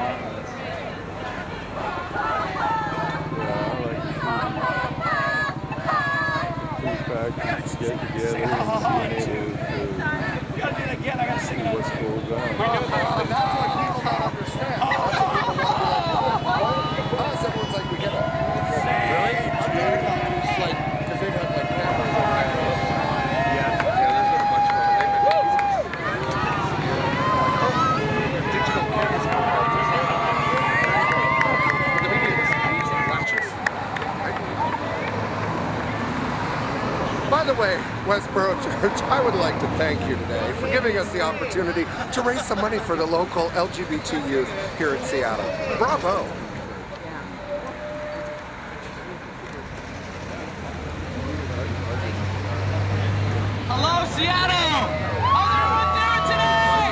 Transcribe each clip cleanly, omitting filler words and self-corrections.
Factors get together and being able to see what's going on. And that's what people don't understand. That's what people want to be like, us, everyone's like, we get it. Really? I'm talking about, like, because they've had, like, cameras over there. Yeah, there's been a bunch of them. Digital cameras coming out. The beginning is latches. By the way, Westboro Church, I would like to thank you today for giving us the opportunity to raise some money for the local LGBT youth here in Seattle. Bravo! Hello, Seattle! How's everyone doing today?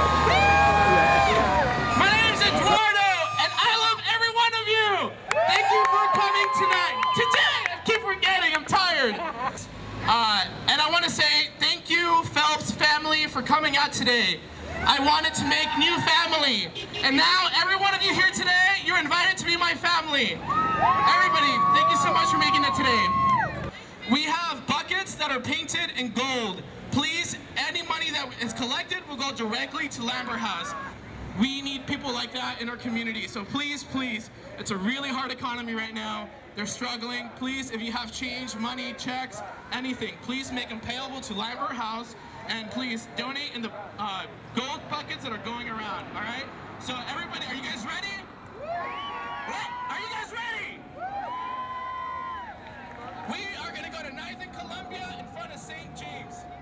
My name's Eduardo, and I love every one of you! Thank you for coming tonight. Today! I keep forgetting, I'm tired. And I want to say thank you, Phelps family, for coming out today. I wanted to make new family. And now, every one of you here today, you're invited to be my family. Everybody, thank you so much for making it today. We have buckets that are painted in gold. Please, any money that is collected will go directly to Lambert House. We need people like that in our community. So please, please, it's a really hard economy right now. They're struggling. Please, if you have change, money, checks, anything, please make them payable to Lambert House, and please donate in the gold buckets that are going around, all right? So everybody, are you guys ready? Are you guys ready? We are gonna go to 9th and Columbia in front of St. James.